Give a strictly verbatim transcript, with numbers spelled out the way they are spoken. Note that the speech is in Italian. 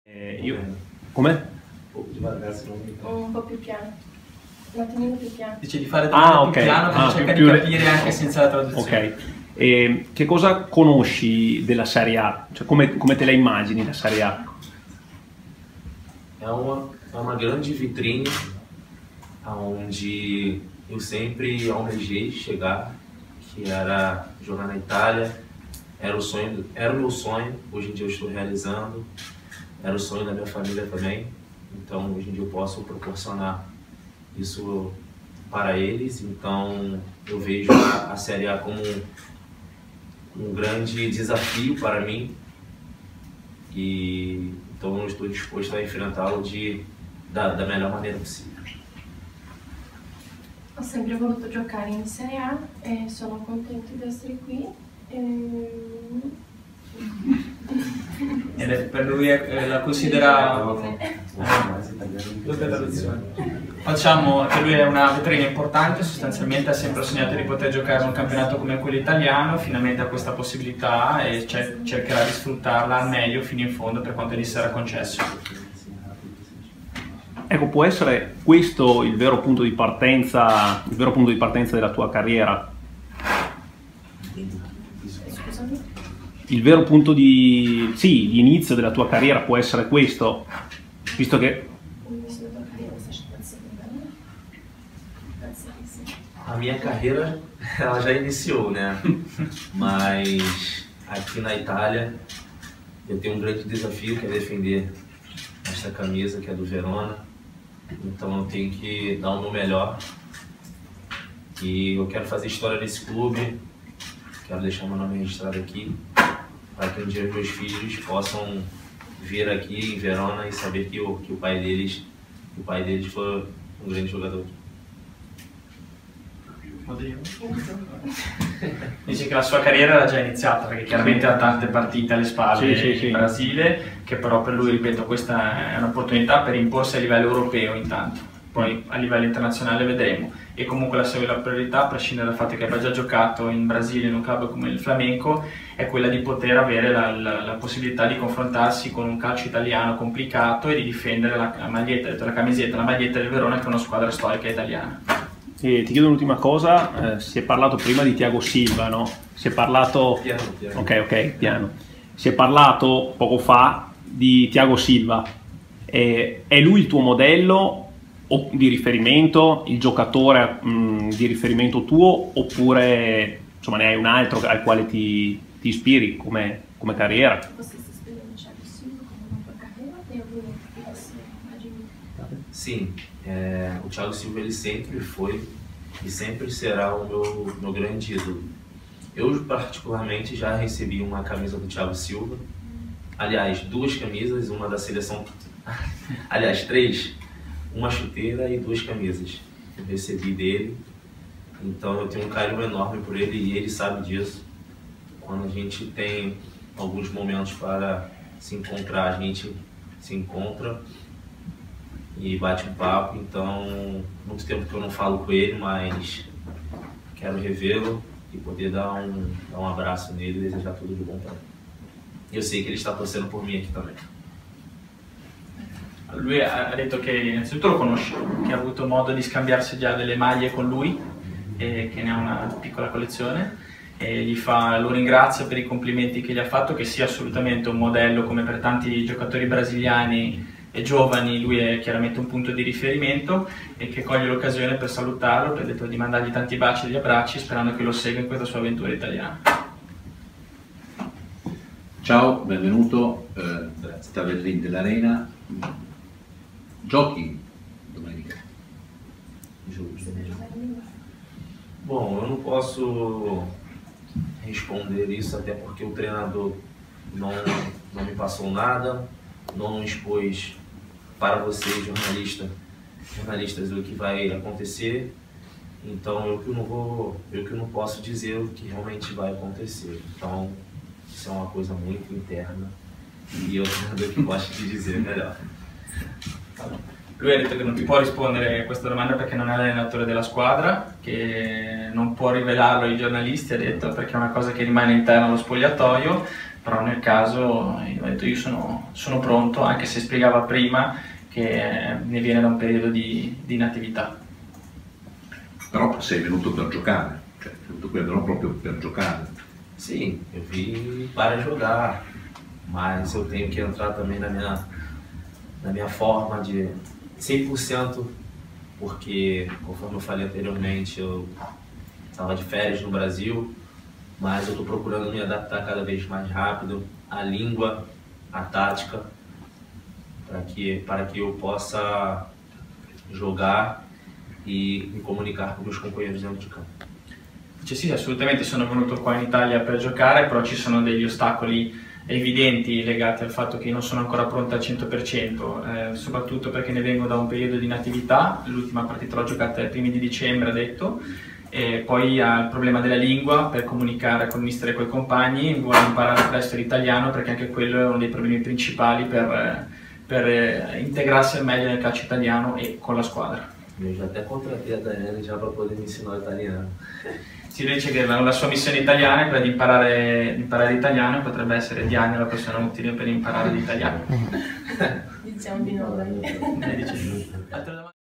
Eh, io... Come? Un po' devagar, se non mi Un po' più piano. Un attimino più piano. Dice di fare domande Ah, più ok. piano, che Ah, cerca più- di capire anche senza la traduzione. Ok. E che cosa conosci della Serie A? Cioè, come, come te la immagini la Serie A? É uma, é uma grande vitrine onde eu sempre almejei chegar, que era jogar na Itália. Era o sonho, era o meu sonho, hoje em dia eu estou realizando. Era o sonho da minha família também. Então hoje em dia eu posso proporcionar isso para eles. Então eu vejo a, a Série A como um, um grande desafio para mim. E então eu estou disposto a enfrentá-lo de da, da melhor maneira possível. Ho sempre voluto giocare in Serie A e sono contento di essere qui. Ehm, Ed è, per lui è- eh, la considera Mais italiano do que doppia brasileiro. traduzione. Facciamo, per lui è una vetrina importante, sostanzialmente ha sempre sognato di poter giocare in un campionato come quello italiano, finalmente ha questa possibilità e cer- cercherà di sfruttarla al meglio fino in fondo per quanto gli sarà concesso. Ecco, può essere questo il vero punto di partenza, il vero punto di partenza della tua carriera? Scusami. Il vero punto di, sì, di inizio della tua carriera può essere questo, visto che Início da tua carreira, você acha que pode ser também? Pode ser que sim. A minha carreira, ela já iniciou, né? Mas aqui na Itália eu tenho um grande desafio que é defender esta camisa que é do Verona. Então eu tenho que dar o meu melhor. E eu quero fazer história nesse clube. Quero deixar meu nome registrado aqui para que um dia meus filhos possam vir aqui em Verona e saber que o, que o pai deles, que o pai deles foi um grande jogador. Dice che la sua carriera era già iniziata perché chiaramente ha tante partite alle spalle Sì, sì, sì. in Brasile, che però per lui, ripeto, questa è un'opportunità per imporsi a livello europeo intanto, poi a livello internazionale vedremo. E comunque la sua la priorità, a prescindere dal fatto che abbia già giocato in Brasile in un club come il Flamenco, è quella di poter avere la, la- la possibilità di confrontarsi con un calcio italiano complicato e di difendere la, la maglietta, la camisetta, la maglietta del Verona, che è una squadra storica italiana. E ti chiedo un'ultima cosa, eh, si è parlato prima di Thiago Silva, no? Si è parlato... Piano, piano. Ok, ok, piano. Si è parlato poco fa di Thiago Silva. Eh, è lui il tuo modello o di riferimento, il giocatore mh, di riferimento tuo, oppure insomma ne hai un altro al quale ti, ti ispiri come, come carriera? Você se espelha no Thiago Silva como na tua carreira? Tem algum outro que você admira? Sim, é, o Thiago Silva ele sempre foi e sempre será o meu, meu grande ídolo. Eu particularmente já recebi uma camisa do Thiago Silva, aliás, duas camisas, uma da seleção, aliás, três, uma chuteira e duas camisas. Eu recebi dele, então eu tenho um carinho enorme por ele e ele sabe disso. Quando a gente tem alguns momentos para se encontrar, a gente se encontra e bate um papo. Então, muito tempo que eu não falo com ele, mas quero revê-lo e poder dar um, dar um abraço nele e desejar tudo de bom para ele. Eu sei que ele está torcendo por mim aqui também. Lui ha ha detto che innanzitutto lo conosce, che ha avuto modo di scambiarsi già delle maglie con lui, e che ne ha una piccola collezione, e gli fa, lo ringrazia per i complimenti che gli ha fatto, che sia assolutamente un modello come per tanti giocatori brasiliani e giovani, lui è chiaramente un punto di riferimento, e che coglie l'occasione per salutarlo, per detto di mandargli tanti baci e gli abbracci, sperando che lo segua in questa sua avventura italiana. Ciao, benvenuto, eh, Taverlin dell'Arena. Giochi domenica? Você vai jogar domingo? Bom, eu não posso responder isso, até porque o treinador não, não me passou nada, não expôs para vocês, jornalista, jornalistas, o que vai acontecer. Então eu que não vou, eu que não posso dizer o que realmente vai acontecer. Então isso é uma coisa muito interna e eu treinador que gosto de dizer melhor. Lui ha detto che non ti può rispondere a questa domanda perché non è l'allenatore della squadra, che non può rivelarlo ai giornalisti, ha detto, perché è una cosa che rimane interna allo spogliatoio, però nel caso io ho detto io sono, sono pronto, anche se spiegava prima che ne viene da un periodo di, di inattività. Però sei venuto per giocare, cioè sei venuto qui non proprio per giocare. Sim, eu vim para jogar, mas eu tenho que entrar também na minha, na minha forma de cem por cento, porque, conforme eu falei anteriormente, eu estava de férias no Brasil, mas eu estou procurando me adaptar cada vez mais rápido à língua, à tática, para que, para que eu possa jogar e me comunicar com meus companheiros dentro de campo. Dice sì, assolutamente sono venuto qua in Italia per giocare, però ci sono degli ostacoli evidenti legati al fatto che non sono ancora pronto al cento per cento, eh, soprattutto perché ne vengo da un periodo di inattività, l'ultima partita l'ho giocata ai primi di dicembre, ha detto, e poi ha il problema della lingua per comunicare con il mister e con i compagni, vuole imparare presto l'italiano perché anche quello è uno dei problemi principali per, per integrarsi al meglio nel calcio italiano e con la squadra. Eu já até contratei a Daiane já para poder me ensinar o italiano. Si dice che la, la sua missione italiana è quella di imparare, di imparare l'italiano e potrebbe essere Diana la persona utile per imparare l'italiano. Diciamo di no. Eh, dice-